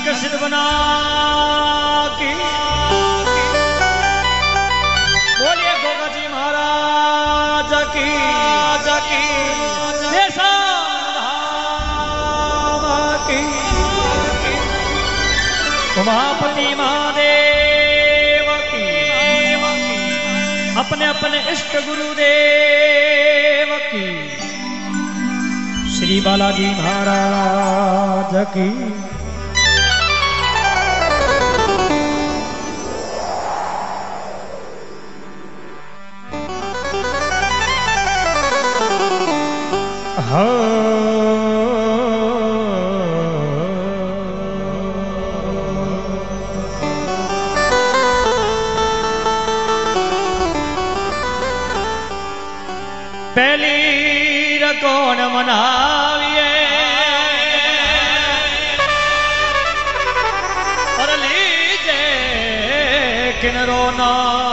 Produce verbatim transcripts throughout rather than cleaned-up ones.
कृष्ण बना की बोलिए गोगा जी महाराज की की की उमापति महादेव की अपने अपने इष्ट गुरुदेव की श्री बालाजी महाराज की पहली कौन मनाविए और लीजे किनरो ना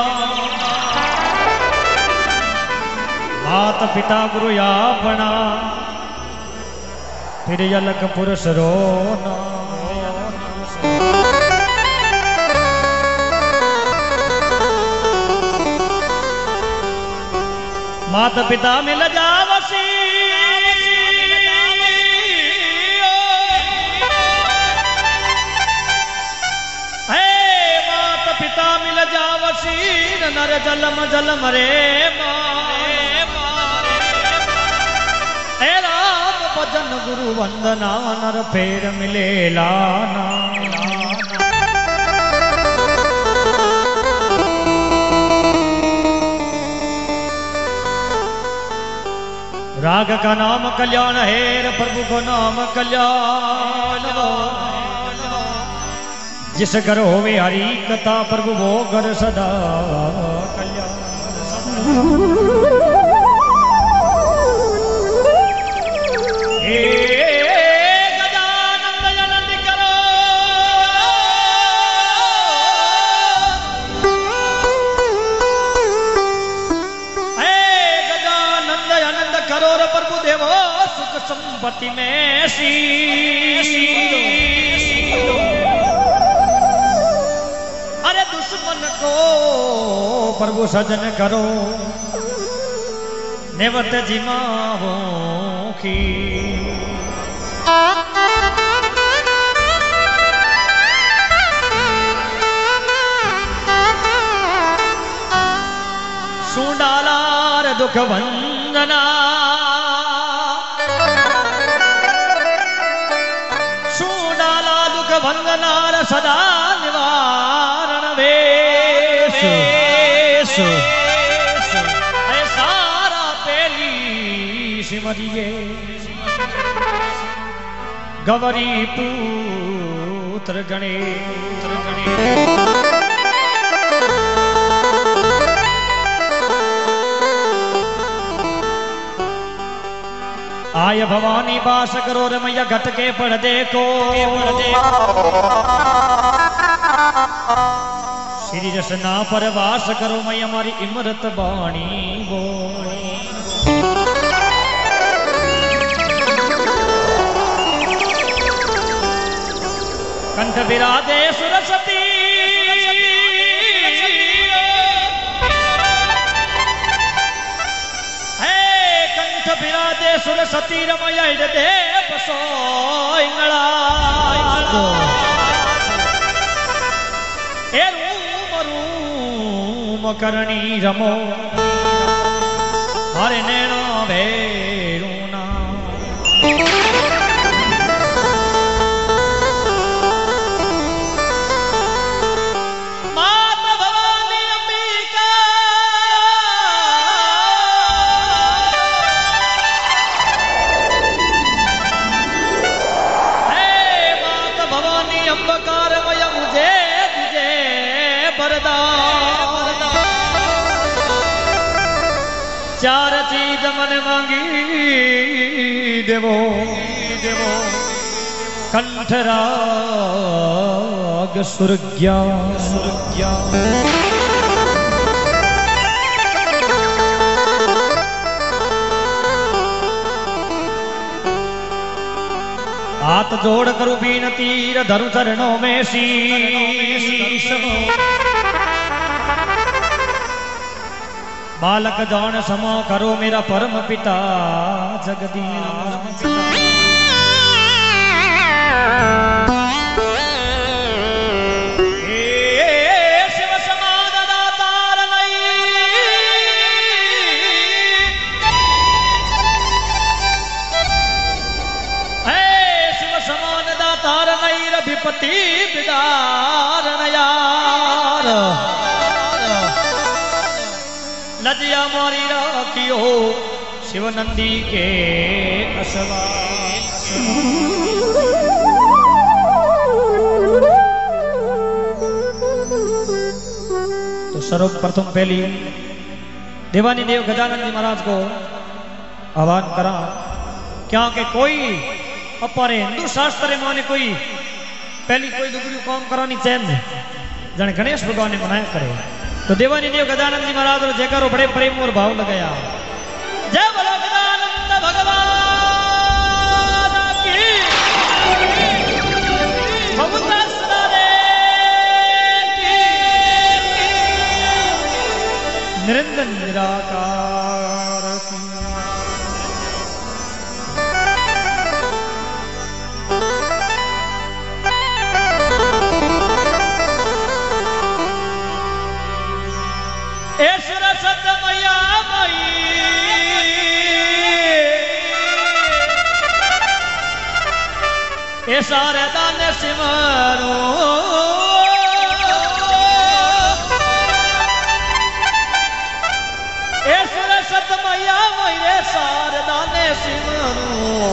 मात पिता गुरु या बना फिर यलक पुरुष रोना माता पिता मिल जावसी हे माता पिता मिल जावसी नर जलम जलम रे हे राम भजन गुरु वंदना नर फेर मिले लाना राग का नाम कल्याण है प्रभु को नाम कल्याण जिस घर होवे हरि कथा प्रभु वो घर सदा कल्याण प्रभु देवो सुख संपत्ति में सी अरे दुश्मन को प्रभु सजन करो नेवत जिमाओ की सुंडालार दुख वंदना वंदनार सदा निवारण वेश सारा पेली सिमरिए गवरी पुत्र गणेश आय भवानी बास करो रे मैया घट के पढ़ देखो श्री रसना पर वास करो मैया हमारी इमरत बाणी वो कंठ विराजे सुरसती विराजे सुर सती रमय देव सोइंगला ए रूम रूम करणी रमो हरे नैना भेरूना चार चीज मन मांगी देवो देवो कंठराग सुरज्ञा सुरज्ञा हाथ जोड़ करूं बीनती धरु चरणों में शीश बालक जान समो करो मेरा परम पिता जगदीश विपति बिदारण यार लजिया मारी राखियो शिव नंदी के असवा तो सर्वप्रथम पहली देवानी देव गजानन जी महाराज को आह्वान करा क्या के कोई अपारे हिंदू शास्त्र माने कोई पहली कोई दुगरी काम करानी चाहिए जन गणेश भगवान ने मनाया करे तो देवानी देव गजानंद जी महाराज और जयकारो बड़े प्रेम और भाव लगाया जय बोलो गजानंद भगवान की निरंजन निराकार की सारे दाने सिमरो ऐसर सत मैया मैरे सारे दाने सिमरो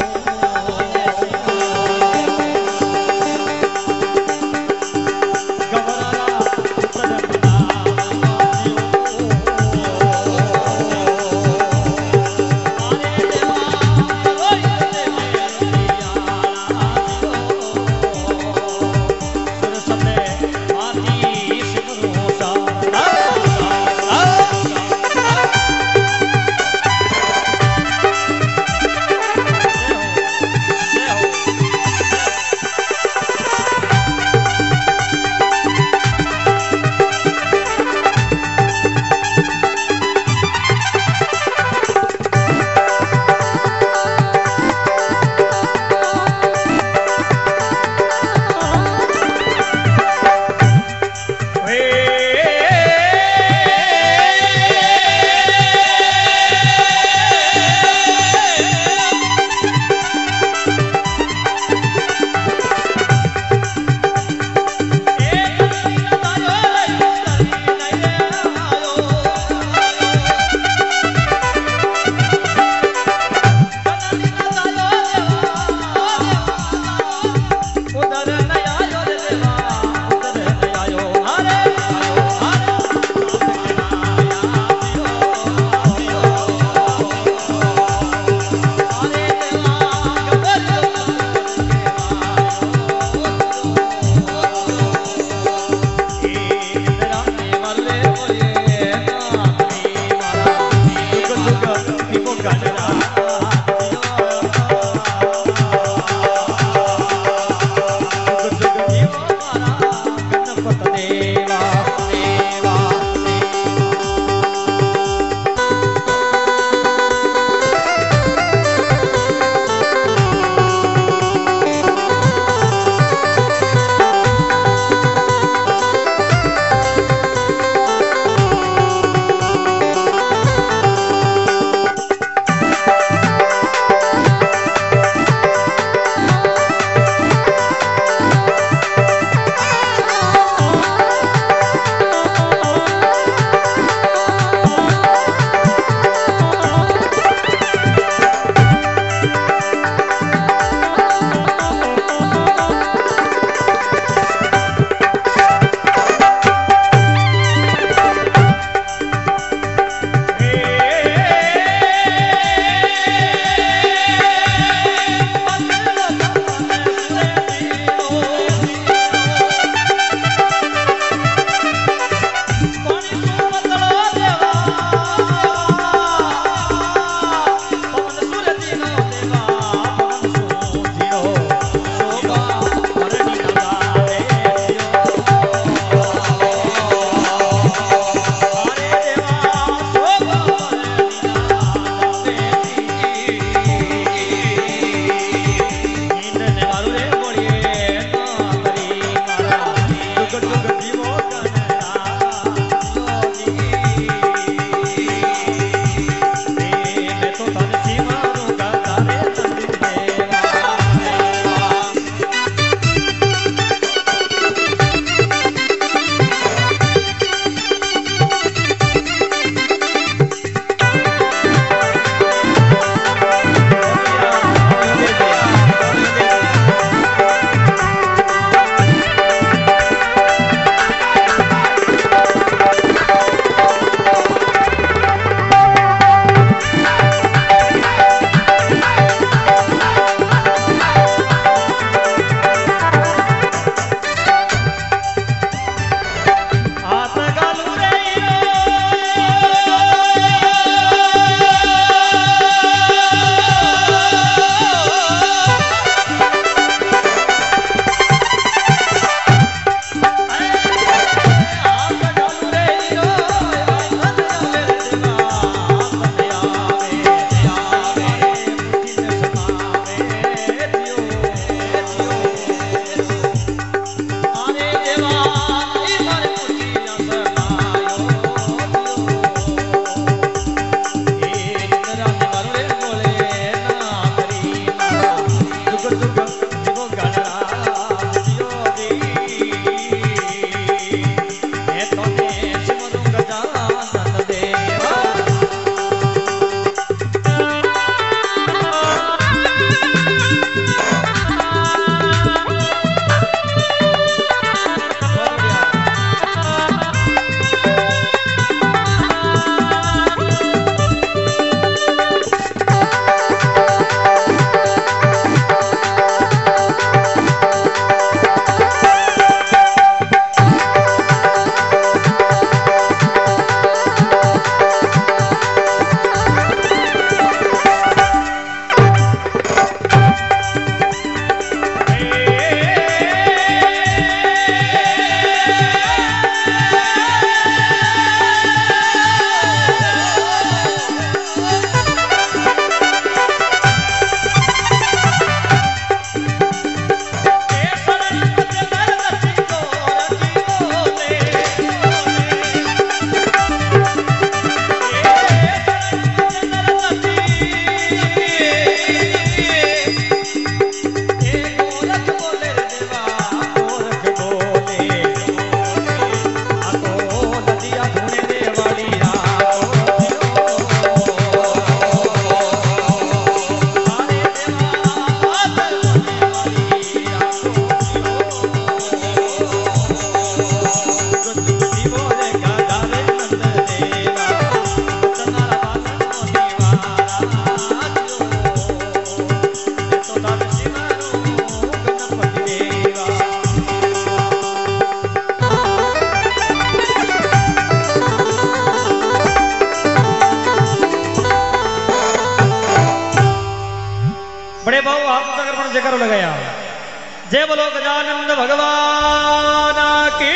जयकारो लगाया। जय बोलो गजानंद भगवान की,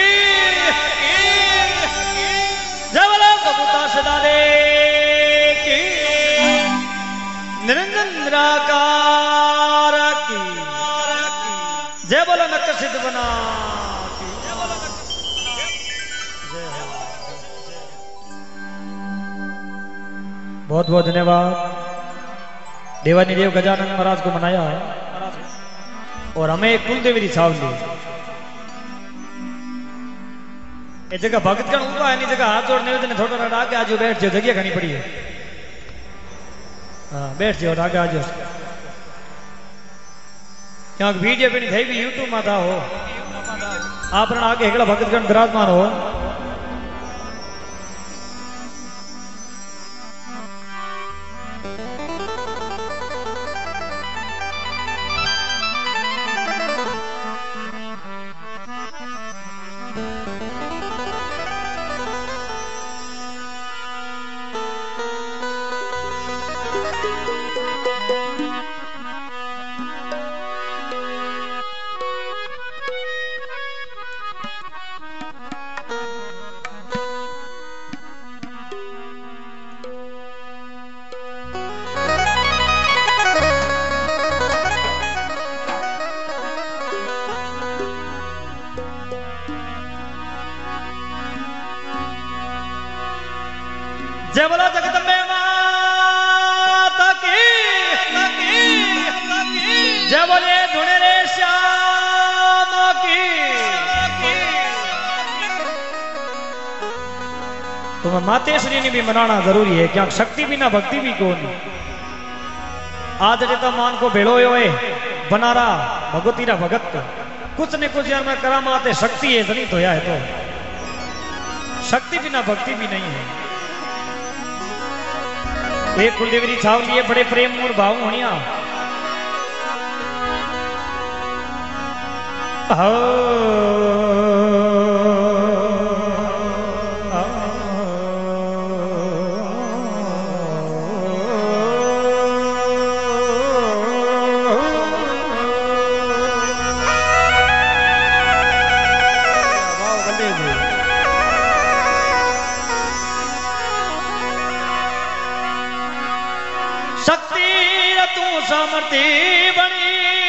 जय बोलो कबूता सदादे की, निरंजन निराकार की, जय बोलो नक्क सिद्ध बना की। बहुत बहुत धन्यवाद। देवानी देव गजानंद महाराज को मनाया और हमें एक कुलदेवी छाव ली। ये जगह भगत गण उबा है, जगह हाथ जोड़ निवेदन थोड़ा थोड़ा आगे आज बैठ जाओ, जगह खनी पड़ी है। हाँ बैठ जाओ आगे आज, क्योंकि वीडियो भी नहीं थी भी यूट्यूब में था हो। आप आगे एकला भगत गण विराजमान हो। जय बोलो जगदम्बे माता की, जय बोले धुनेरे श्याम की। तुम्हें मातेश्वरी ने भी मनाना जरूरी है, क्या शक्ति बिना भक्ति भी कौन। आज तो मान को भेड़ो है बनारा भगवती रा भगत कुछ न कुछ यार मैं करामाते शक्ति है जनित होया है। तो शक्ति बिना भक्ति भी नहीं है। एक कुलदेवी छाव लिए बड़े प्रेम और भाव होनिया। शक्ति तू सामर्थ्य बनी